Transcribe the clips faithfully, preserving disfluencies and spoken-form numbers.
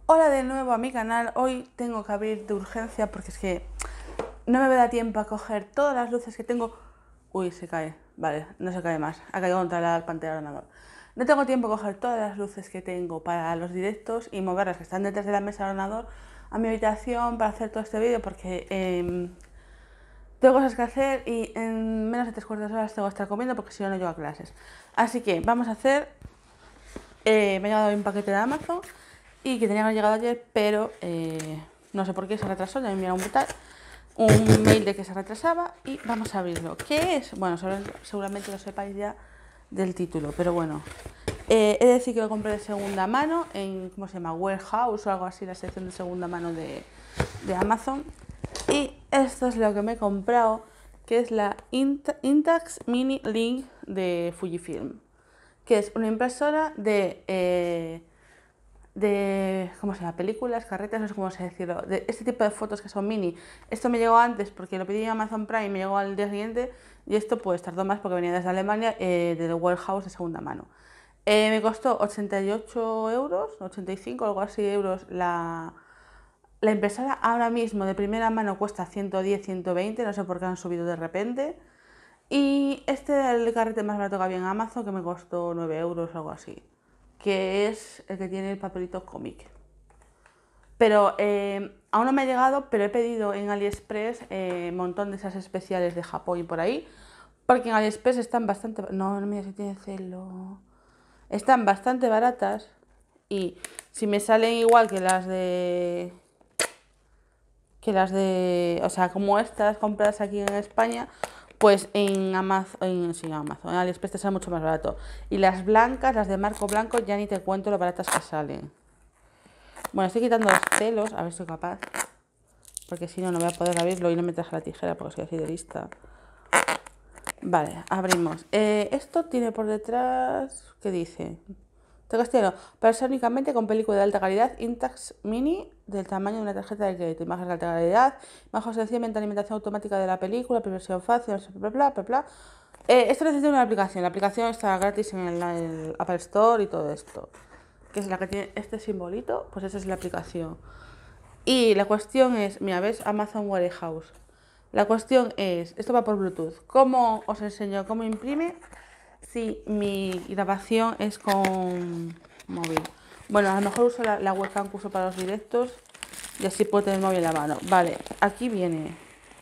Hola de nuevo a mi canal. Hoy tengo que abrir de urgencia porque es que no me da tiempo a coger todas las luces que tengo. Uy, se cae. Vale, no se cae más. Ha caído contra la pantalla del ordenador. No tengo tiempo a coger todas las luces que tengo para los directos y moverlas que están detrás de la mesa del ordenador a mi habitación para hacer todo este vídeo porque eh, tengo cosas que hacer y en menos de tres cuartos de horas tengo que estar comiendo porque si no, no llego a clases. Así que vamos a hacer... Eh, me ha llegado un paquete de Amazon y que tenía que haber llegado ayer, pero eh, no sé por qué se retrasó, ya me enviaron un, un mail de que se retrasaba y vamos a abrirlo. ¿Qué es? Bueno, seguramente lo sepáis ya del título, pero bueno. Eh, he de decir que lo compré de segunda mano en, ¿cómo se llama? Warehouse o algo así, la sección de segunda mano de, de Amazon. Y esto es lo que me he comprado, que es la Intax Mini Link de Fujifilm, que es una impresora de, eh, de, ¿cómo se llama? Películas, carretas, no sé cómo se decirlo, de este tipo de fotos que son mini. Esto me llegó antes porque lo pedí en Amazon Prime y me llegó al día siguiente, y esto pues tardó más porque venía desde Alemania, eh, del Warehouse de segunda mano. Eh, me costó ochenta y ocho euros, ochenta y cinco, algo así euros la, la impresora. Ahora mismo de primera mano cuesta ciento diez, ciento veinte, no sé por qué han subido de repente. Y este era el carrete más barato que había en Amazon, que me costó nueve euros o algo así, que es el que tiene el papelito cómic. Pero eh, aún no me ha llegado, pero he pedido en AliExpress un eh, montón de esas especiales de Japón y por ahí, porque en AliExpress están bastante... No, no me digas si tiene celo. Están bastante baratas y si me salen igual que las de... que las de... O sea, como estas compradas aquí en España, pues en Amazon, en, sí, Amazon, en AliExpress te sale mucho más barato. Y las blancas, las de marco blanco, ya ni te cuento lo baratas que salen. Bueno, estoy quitando los celos, a ver si soy capaz. Porque si no, no voy a poder abrirlo y no me traje la tijera porque soy así de lista. Vale, abrimos. Eh, esto tiene por detrás... ¿Qué dice? Te castellano. Para ser únicamente con película de alta calidad, Intax Mini, del tamaño de una tarjeta de crédito. Imágenes de alta calidad, bajo sencillamente alimentación automática de la película, versión fácil, bla, bla, bla, bla. Eh, esto necesita una aplicación. La aplicación está gratis en el, el Apple Store y todo esto. Que es la que tiene este simbolito, pues esa es la aplicación. Y la cuestión es, mira, ¿ves? Amazon Warehouse. La cuestión es, esto va por Bluetooth. ¿Cómo os enseño cómo imprime si mi grabación es con móvil? Bueno, a lo mejor uso la, la webcam que uso para los directos y así puedo tener el móvil en la mano. Vale, aquí viene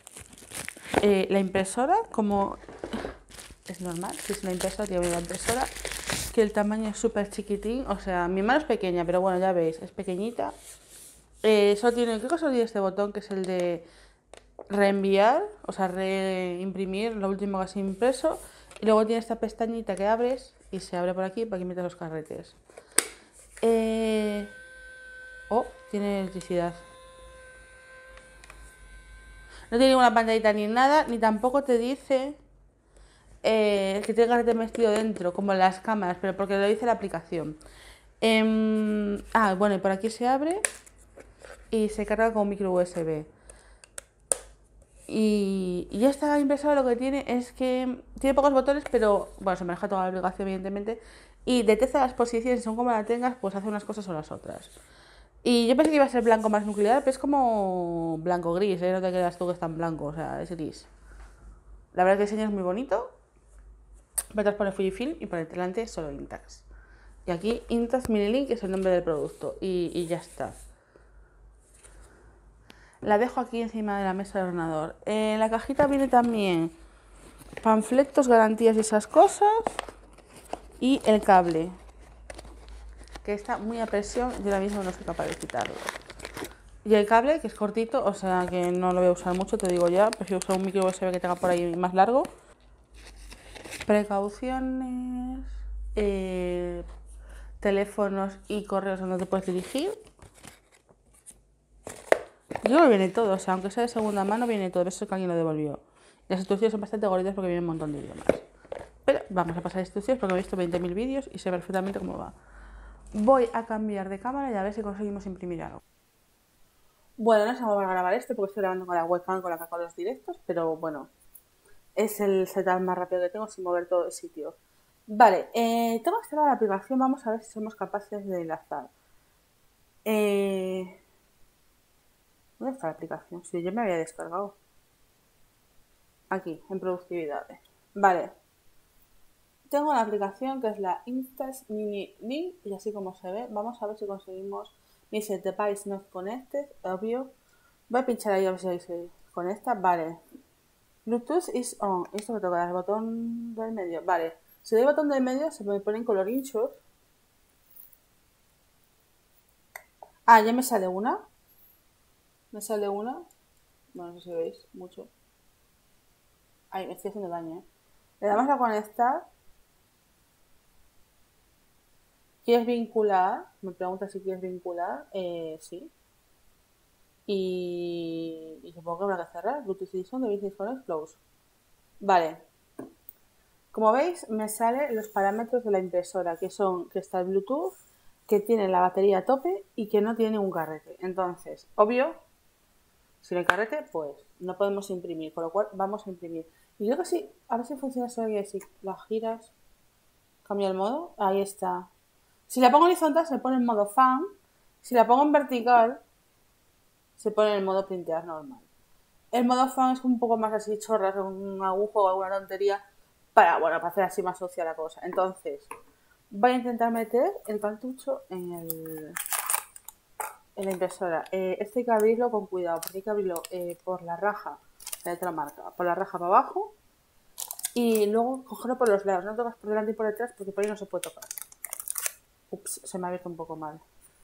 eh, la impresora, como es normal, si es una impresora, tiene una impresora, que el tamaño es súper chiquitín. O sea, mi mano es pequeña, pero bueno, ya veis, es pequeñita. Eh, solo tiene, creo que solo tiene este botón que es el de reenviar, o sea, reimprimir lo último que has impreso. Y luego tiene esta pestañita que abres y se abre por aquí para que metas los carretes. Eh... Oh, tiene electricidad. No tiene ninguna pantallita ni nada, ni tampoco te dice eh, que tiene carrete metido dentro, como las cámaras, pero porque lo dice la aplicación. Eh... Ah, bueno, y por aquí se abre y se carga con micro U S B. Y, y esta impresora lo que tiene es que tiene pocos botones, pero bueno, se maneja toda la aplicación evidentemente, y detecta las posiciones, según como la tengas, pues hace unas cosas o las otras. Y yo pensé que iba a ser blanco más nuclear, pero es como blanco gris, ¿eh? No te creas tú que es tan blanco, o sea, es gris. La verdad que el diseño es muy bonito. Por detrás pone Fujifilm y por delante solo Intax. Y aquí Intax Mini Link es el nombre del producto y, y ya está. La dejo aquí encima de la mesa del ordenador. En la cajita viene también panfletos, garantías y esas cosas. Y el cable, que está muy a presión, yo ahora mismo no soy capaz de quitarlo. Y el cable, que es cortito, o sea que no lo voy a usar mucho, te digo ya. Prefiero usar un micro U S B que tenga por ahí más largo. Precauciones. Eh, teléfonos y correos donde te puedes dirigir. Yo creo que viene todo, o sea, aunque sea de segunda mano, viene todo. Eso es que alguien lo devolvió. Las instrucciones son bastante gorditas porque vienen un montón de idiomas. Pero vamos a pasar instrucciones porque he visto veinte mil vídeos y sé perfectamente cómo va. Voy a cambiar de cámara y a ver si conseguimos imprimir algo. Bueno, no sé cómo voy a grabar esto porque estoy grabando con la webcam con la que hago los directos, pero bueno, es el setup más rápido que tengo sin mover todo el sitio. Vale, eh, tengo que instalar la aplicación, vamos a ver si somos capaces de enlazar. Eh, está la aplicación? Si yo me había descargado. Aquí, en productividad. Vale. Tengo la aplicación que es la Instas Mini Link y así como se ve, vamos a ver si conseguimos. Me dice device not connected, obvio. Voy a pinchar ahí a ver si se conecta. Vale. Bluetooth is on. Esto me toca el botón del medio. Vale. Si doy el botón del medio se me pone en color inshore. Ah, ya me sale una. Me sale una. Bueno, no sé si veis mucho. Ay, me estoy haciendo daño, ¿eh? Le damos a conectar. ¿Quieres vincular? Me pregunta si quieres vincular. Eh, sí. Y, y supongo que habrá que cerrar. Bluetooth Edition de Business Connect Close. Vale. Como veis, me salen los parámetros de la impresora, que son que está el Bluetooth, que tiene la batería a tope y que no tiene un carrete. Entonces, obvio, si no hay carrete, pues no podemos imprimir, con lo cual vamos a imprimir. Y creo que sí, a ver si funciona eso aquí, si la giras, cambia el modo, ahí está. Si la pongo horizontal se pone en modo fan, si la pongo en vertical se pone en modo printear normal. El modo fan es un poco más así chorras, un agujo o alguna tontería para, bueno, para hacer así más sucia la cosa. Entonces, voy a intentar meter el cartucho en el en la impresora. Eh, este hay que abrirlo con cuidado, porque hay que abrirlo eh, por la raja, la otra marca, por la raja para abajo y luego cogerlo por los lados. No tocas por delante y por detrás porque por ahí no se puede tocar. Ups, se me ha abierto un poco mal.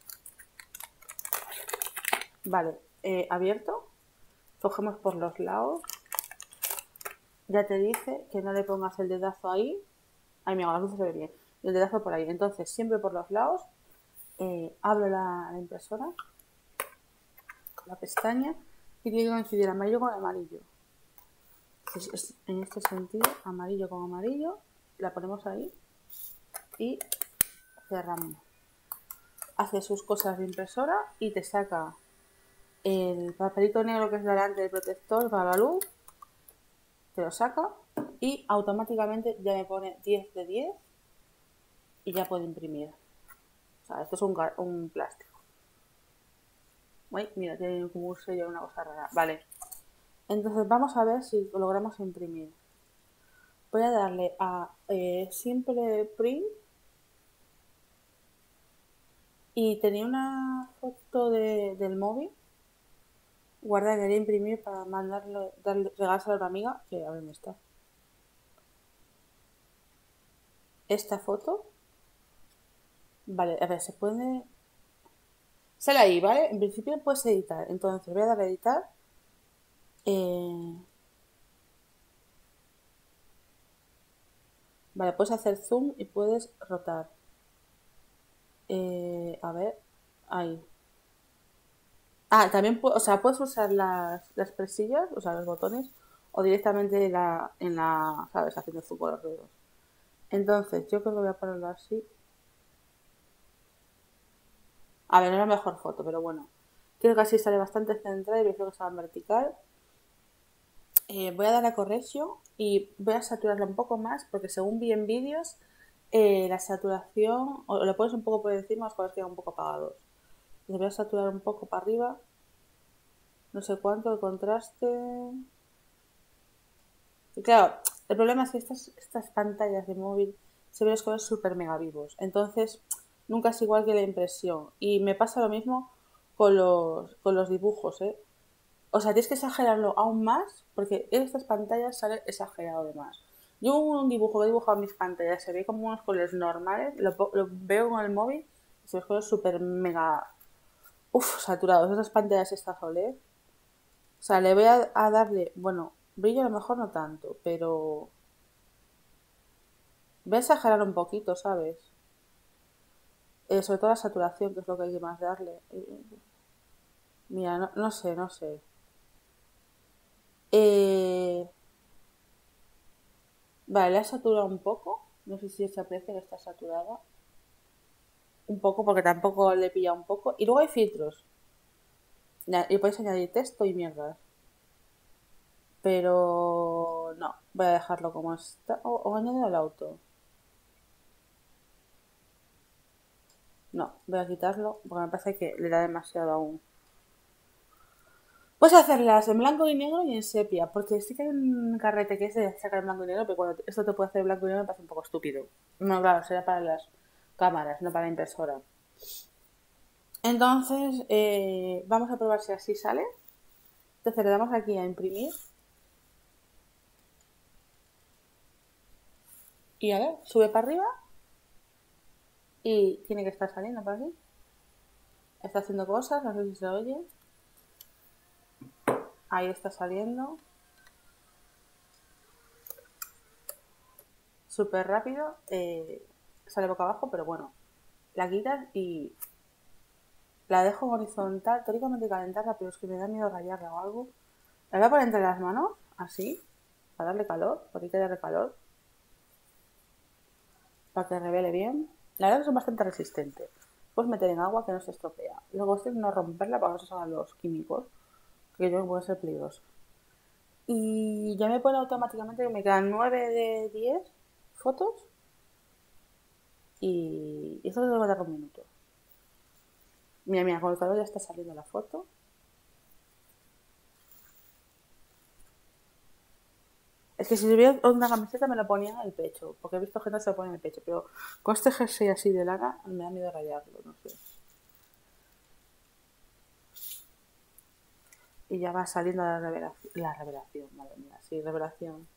Vale, eh, abierto. Cogemos por los lados. Ya te dice que no le pongas el dedazo ahí. Ay, mira, las luces se ve bien. Y el dedazo por ahí. Entonces, siempre por los lados. Eh, abro la, la impresora con la pestaña y tiene que coincidir amarillo con amarillo. Pues es, en este sentido, amarillo con amarillo. La ponemos ahí y cerramos. Hace sus cosas de impresora y te saca el papelito negro que es delante del protector para la luz. Te lo saca y automáticamente ya me pone diez de diez y ya puedo imprimir. O sea, esto es un, un plástico. Uy, mira, tiene como un sello, una cosa rara. Vale. Entonces vamos a ver si logramos imprimir. Voy a darle a eh, Simple Print. Y tenía una foto de, del móvil. Guarda, quería imprimir para mandarle, darle, regársela a una amiga. Que a ver dónde está. Esta foto. Vale, a ver, se puede... Sale ahí, ¿vale? En principio puedes editar. Entonces voy a darle a editar. Eh... Vale, puedes hacer zoom y puedes rotar. Eh, a ver, ahí. Ah, también, o sea, puedes usar las, las presillas, o sea, los botones, o directamente la, en la, ¿sabes? Haciendo zoom con los dedos. Entonces, yo creo que voy a ponerlo así. A ver, no es la mejor foto, pero bueno. Creo que así sale bastante centrada y prefiero que estaba en vertical. Eh, voy a dar a correction y voy a saturarla un poco más porque según vi en vídeos, eh, la saturación, o lo pones un poco por encima, los colores quedan un poco apagados. Le voy a saturar un poco para arriba. No sé cuánto el contraste. Y claro, el problema es que estas, estas pantallas de móvil se ven los colores súper mega vivos. Entonces, nunca es igual que la impresión. Y me pasa lo mismo con los, con los dibujos, ¿eh? O sea, tienes que exagerarlo aún más porque en estas pantallas sale exagerado de más. Yo un dibujo que he dibujado en mis pantallas se ve como unos colores normales, lo, lo veo con el móvil y se ven colores súper mega uf, saturados. Esas pantallas estas O L E D. O sea, le voy a, a darle, bueno, brillo a lo mejor no tanto, pero voy a exagerar un poquito, ¿sabes? Eh, sobre todo la saturación, que es lo que hay que más darle. Eh, mira, no, no sé, no sé. Eh, vale, la he saturado un poco. No sé si se aprecia que está saturada. Un poco, porque tampoco le pilla un poco. Y luego hay filtros. Y podéis añadir texto y mierdas. Pero no, voy a dejarlo como está. O, o añadir al auto. No, voy a quitarlo porque me parece que le da demasiado aún. Puedes hacerlas en blanco y negro y en sepia, porque sí que hay un carrete que es de sacar en blanco y negro, pero cuando esto te puede hacer en blanco y negro me parece un poco estúpido. No, claro, será para las cámaras, no para la impresora. Entonces, eh, vamos a probar si así sale. Entonces le damos aquí a imprimir. Y a ver, sube para arriba. Y tiene que estar saliendo por aquí. Está haciendo cosas, no sé si se oye. Ahí está saliendo. Súper rápido. Eh, sale boca abajo, pero bueno. La quitas y la dejo horizontal. Teóricamente calentarla, pero es que me da miedo rayarla o algo. La voy a poner entre las manos, así. Para darle calor, porque hay que darle calor. Para que revele bien. La verdad que son bastante resistentes. Puedes meter en agua que no se estropea. Luego esto es no romperla para que no se salgan los químicos, que yo creo que puede ser peligroso. Y ya me pone automáticamente que me quedan nueve de diez fotos. Y esto te va a dar un minuto. Mira, mira, con el calor ya está saliendo la foto. Es que si tuviera una camiseta me la ponía en el pecho, porque he visto gente que se lo pone en el pecho, pero con este jersey así de lana me da miedo rayarlo, no sé. Y ya va saliendo la revelación, la revelación, madre mía, sí, revelación.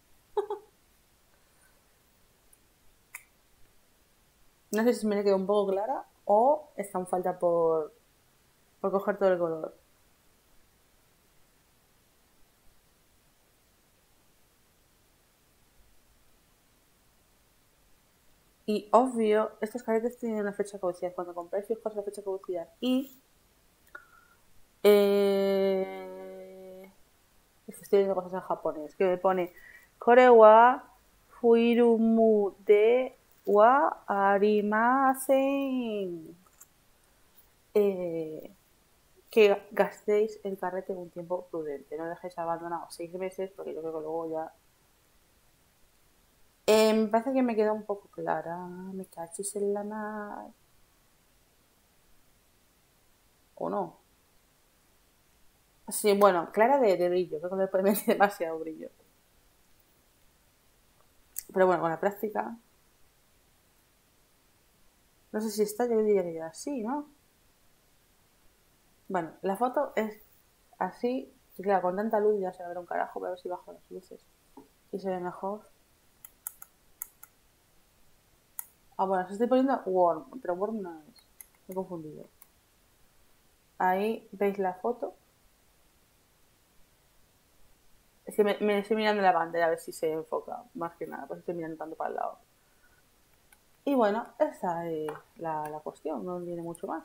No sé si me le quedó un poco clara o está en falta por, por coger todo el color. Y obvio, estos caretes tienen una fecha de caducidad. Cuando compráis, fijaos la fecha de caducidad. Y eh, es que estoy viendo cosas en japonés. Que me pone Kore wa fuirumu de wa arimasen. Eh, que gastéis el carrete en un tiempo prudente. No dejéis abandonado seis meses, porque yo creo que luego ya. Eh, me parece que me queda un poco clara. Me cachis en la mar. ¿O no? Sí, bueno, clara de, de brillo. Creo que le puede meter demasiado brillo. Pero bueno, con la práctica. No sé si está, yo diría que ya sí, ¿no? Bueno, la foto es así. Y claro, con tanta luz ya se va a ver un carajo. Voy a ver si bajo las luces y se ve mejor. Ah, bueno, se estoy poniendo warm, pero warm no es. Me he confundido. Ahí veis la foto. Es que me, me estoy mirando la pantalla a ver si se enfoca. Más que nada, pues estoy mirando tanto para el lado. Y bueno, esa es la, la cuestión. No tiene mucho más.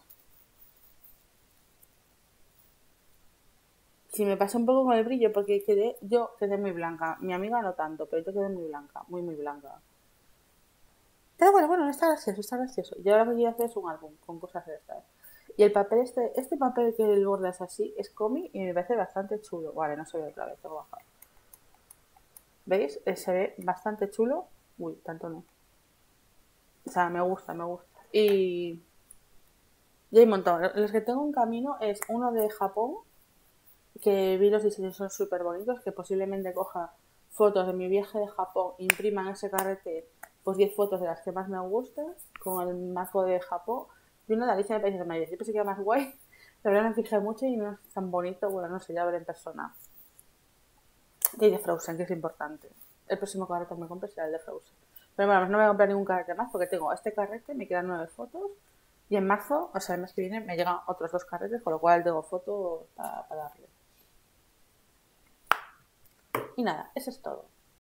Si me pasa un poco con el brillo, porque quedé, yo quedé muy blanca. Mi amiga no tanto, pero yo quedé muy blanca. Muy, muy blanca. Pero bueno, bueno, está gracioso, está gracioso. Yo ahora lo que quiero hacer es un álbum con cosas de estas. Y el papel, este este papel que el borde es así, es comi y me parece bastante chulo. Vale, no se ve otra vez, tengo que bajar. ¿Veis? Eh, se ve bastante chulo. Uy, tanto no. O sea, me gusta, me gusta. Y... Y hay un montón. Los que tengo en camino es uno de Japón, que vi los diseños son súper bonitos, que posiblemente coja fotos de mi viaje de Japón, imprima en ese carrete pues diez fotos de las que más me gustan, con el marco de Japón, y uno de la lista de países de Madrid. Yo pensé que era más guay, pero ahora me fijé mucho y no es tan bonito, bueno, no sé, ya veré en persona. Y de Frozen, que es importante. El próximo carrete que me compre será el de Frozen. Pero bueno, no me voy a comprar ningún carrete más porque tengo este carrete, me quedan nueve fotos. Y en marzo, o sea, el mes que viene, me llegan otros dos carretes, con lo cual tengo fotos para, para darle. Y nada, eso es todo.